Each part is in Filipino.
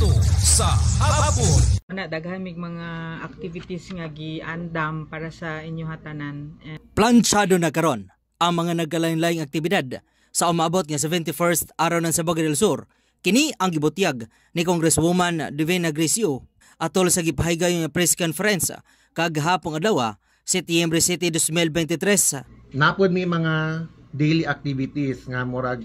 Sakto sa hapon. Daghamig mga activities nga giandam para sa inyo hatanan. Planchado na karon ang mga nagkalain-laing aktibidad sa umaabot nga 71st araw ng Sabog del Sur. Kini ang gibutyag ni Congresswoman Divina Grecio atol sa gipahigayon nga press conference kagahapong adlaw Setyembre 7, 2023. Napod may mga daily activities nga murag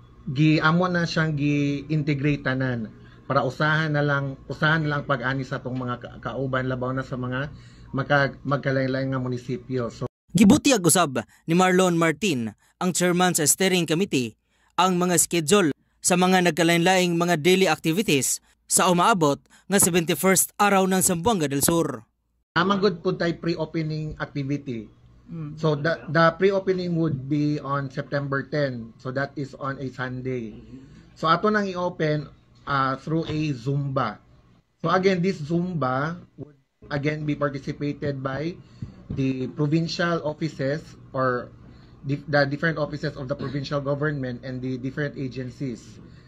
giamo na siyang gi-integrate tanan para usahan na lang pag-ani sa atong mga kauban labaw na sa mga magkalain-lain nga munisipyo. So gibutyag usab ni Marlon Martin, ang chairman sa steering committee, ang mga schedule sa mga nagkalain-laing mga daily activities sa umaabot nga 71st araw ng Zamboanga del Sur. Amagod po tayo pre-opening activity. So the pre-opening would be on September 10. So that is on a Sunday. So ato nang i-open through a Zumba. So again, this Zumba would again be participated by the provincial offices or the different offices of the provincial government and the different agencies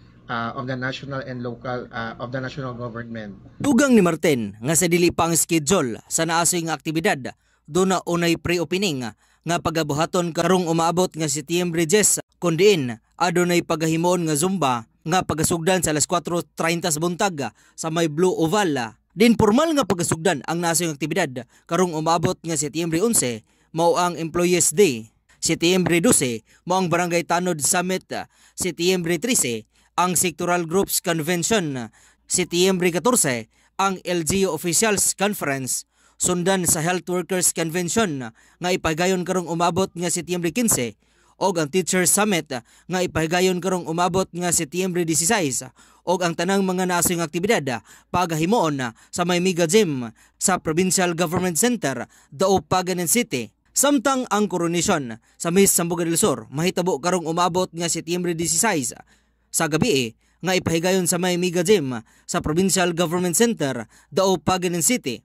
of the national and local of the national government. Dugang ni Martin nga sa dili pang schedule sa naasoy nga aktibidad, doon na unay pre-opening nga pagabuhaton karong umaabot nga Setyembre 10 kundiin adunay pagahimoon nga Zumba nga pagasugdan sa alas 4:30 sa buntag sa may Blue Oval. Din formal nga pagasugdan ang naasoy nga aktibidad karong umaabot nga Setyembre 11 mao ang Employees Day. Setyembre 12 mao ang Barangay Tanod Summit. Setyembre 13 ang Sectoral Groups Convention. Setyembre 14 ang LGU Officials Conference. Sundan sa Health Workers Convention nga ipahigayon karong umabot nga Setyembre 15 og ang Teachers Summit nga ipahigayon karong umabot nga Setyembre 16 og ang tanang mga naasoy nga aktibidad pagahimoon sa may Mega Gym sa Provincial Government Center, Daop, Paganan City. Samtang ang coronation sa Miss Zamboanga del Sur mahitabo karong umabot nga Setyembre 16 sa gabi nga ipahigayon sa may Mega Gym sa Provincial Government Center, Daop, Paganan City.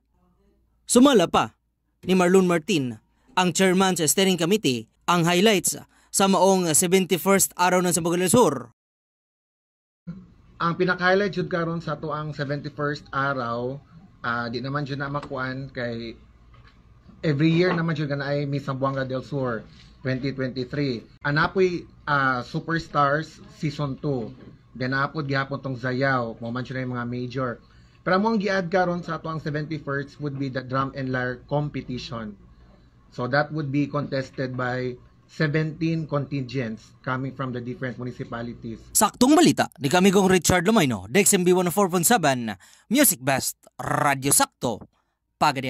Sumala pa ni Marlon Martin, ang chairman sa steering committee, ang highlights sa maong 71st araw ng Zamboanga del Sur. Ang pinaka-highlight jud karon sa ato ang 71st araw, di naman jud na makuan kay every year naman jud ganay Miss Zamboanga del Sur 2023. Anapoy Superstars Season 2. Then apod gihapon tong Zayaw, mo man jud mga major. Pero mo ang gi-add karon sa ato ang 71st would be the drum and lyre competition. So that would be contested by 17 contingents coming from the different municipalities. Saktong balita, ni kami kong Richard Lumayno, DexMB 104.7, Music Best, Radio Sakto, Pagadian.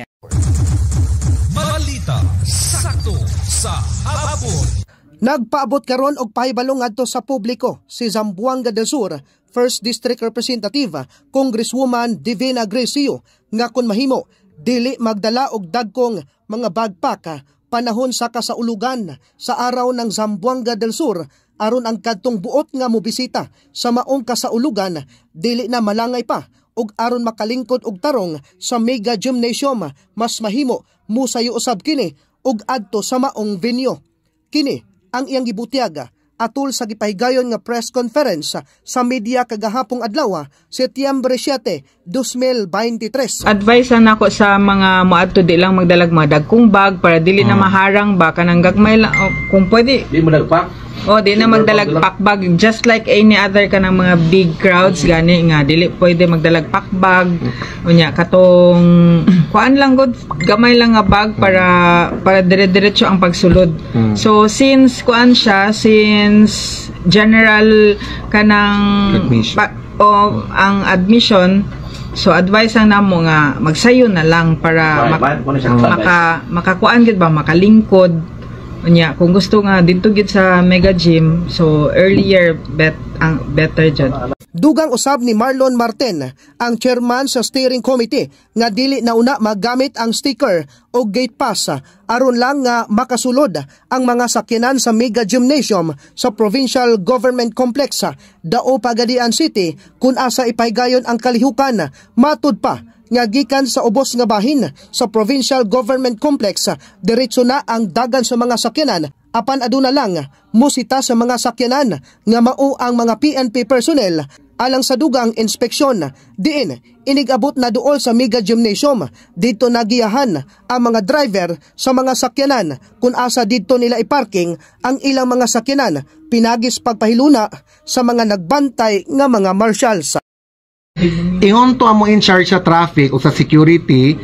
Balita sakto sa hapon. Nagpaabot karon og pahibalong adto sa publiko si Zamboanga del Sur 1st District Representative Congresswoman Divina Grecio nga kun mahimo dili magdala og dagkong mga backpack panahon sa kasaulugan sa araw ng Zamboanga del Sur aron ang kadtong buot nga mobisita sa maong kasaulugan dili na malangay pa ug aron makalingkod og tarong sa Mega Gymnasium mas mahimo musayo usab kini ug adto sa maong venue. Kini ang iyang gibutyag atol sa gipahigayon nga press conference sa media kagahapong adlaw Setyembre 7, 2023. Advice nako sa mga moadto di lang magdalag mga dagkong bag para dili na maharang ba kanang gagmay lang kung pwede. Di mo dagpak? Di na magdalag pakbag just like any other kanang mga big crowds gani nga dili pwede magdalag pakbag. Unya katong kuan lang gud gamay lang nga bag para dire-diretso ang pagsulod. So since kuan siya since general kanang ang admission, so advice ang namo nga magsayo na lang para makakuan gid ba makalingkod. Unya kung gusto nga dito gid sa Mega Gym, so earlier better jud. Dugang usab ni Marlon Martin, ang chairman sa steering committee, nga dili na una magamit ang sticker o gate pass aron lang nga makasulod ang mga sakyanan sa Mega Gymnasium sa Provincial Government Complex Daop, Pagadian City kun asa ipahigayon ang kalihukan. Matud pa nga gikan sa ubos nga bahin sa Provincial Government Complex diretso na ang dagan sa mga sakyanan apan aduna lang musita sa mga sakyanan nga mao ang mga PNP personnel Alang sa dugang inspeksyon, diin inigabot na duol sa Mega Gymnasium. Dito nagiyahan ang mga driver sa mga sakyanan kung asa dito nila iparking ang ilang mga sakyanan, pinagis pagpahiluna sa mga nagbantay nga mga marshals. Ingon to amo in charge sa traffic o sa security,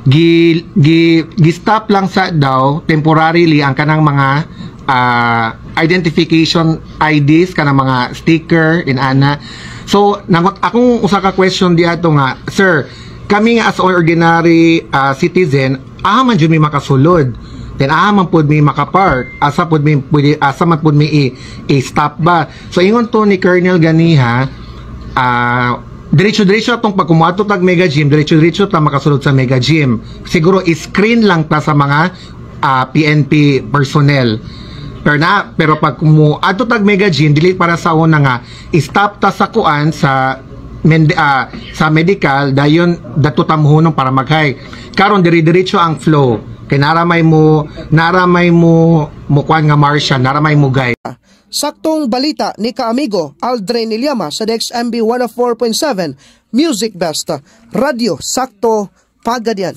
gi-stop lang sa daw temporarily ang kanang mga identification IDs, kanang mga sticker inana. So akong usa ka question di ato nga, sir, kami nga as ordinary citizen, man jud mi makasulod, then man pud mi makapark, asa man pud mi i-stop ba. So ingon to ni Colonel Ganiha, diretso-diretso atong pagkumuadto tag Mega Gym, diretso-diretso ta makasulod sa Mega Gym. Siguro screen lang ta sa mga PNP personnel. Pero pag kumuadto tag Mega Gym, dili para sa una nga stop ta sa kuan sa medical dayon dato tamuhunong para mag-hike. Karon diri-diretso ang flow. Kay naramay mo kuan nga Marcia, naramay mo guy. Saktong balita ni kaamigo Aldrin Ilyama sa DXMB 104.7 Music Best Radio Sakto Pagadian.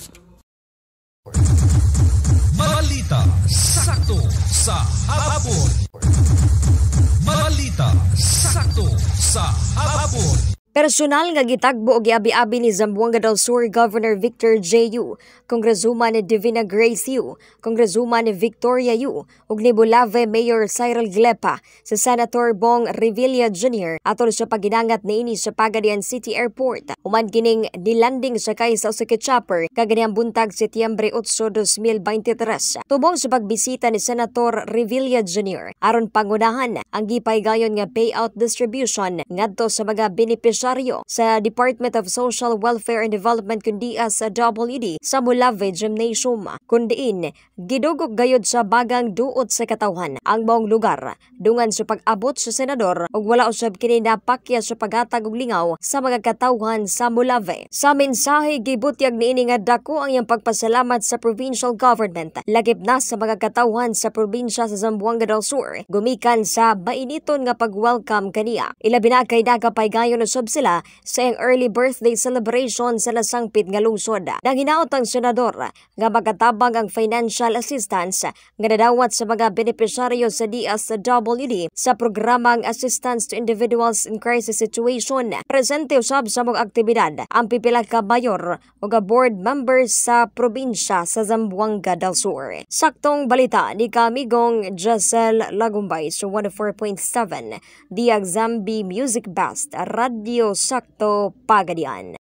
Balita sakto sa hapon. Balita sakto sa hapon. Personal nga gitagbo og giabi-abi ni Zamboanga del Sur Governor Victor J. Yu, Congresswoman ni Divina Grace Yu, Congresswoman ni Victoria Yu, ug ni Bulave Mayor Cyril Glepa, sa Senator Bong Revilla Jr. atol sa paginangat niini sa Pagadian City Airport. Human kining nilanding sakay sa usa ka chopper kaganihang buntag Setyembre 8, 2023. Tubong sa pagbisita ni Senator Revilla Jr. aron pangunahan ang gipaygayon nga payout distribution ngadto sa mga benepisyaryo sa Department of Social Welfare and Development kundi sa WD sa Bulave Gymnasium. Kundiin, gidugog gayod sa bagang duot sa katawhan ang maong lugar dungan sa pag-abot sa senador ug wala usab kini napakya sa paghatag og lingaw sa mga katawhan sa Bulave. Sa mensahe gibutyag niini nga dako ang iyang pagpasalamat sa provincial government lagip na sa mga katawhan sa probinsya sa Zamboanga del Sur gumikan sa mainiton nga pag-welcome kaniya. Ilabi na kay nakapaygayon usab sila sa iyang early birthday celebration sa nasangpit nga lungsod. Nanginaot ang senador nga magatabang ang financial assistance nga nadawat sa mga benepisyaryo sa DSWD sa programang Assistance to Individuals in Crisis Situation. Presente usab sa mga aktibidad ang pipila ka mayor o board members sa probinsya sa Zamboanga del Sur. Saktong balita ni kamigong Giselle Lagumbay sa 104.7 DXMB Music Best Radio Sakto Pagadian.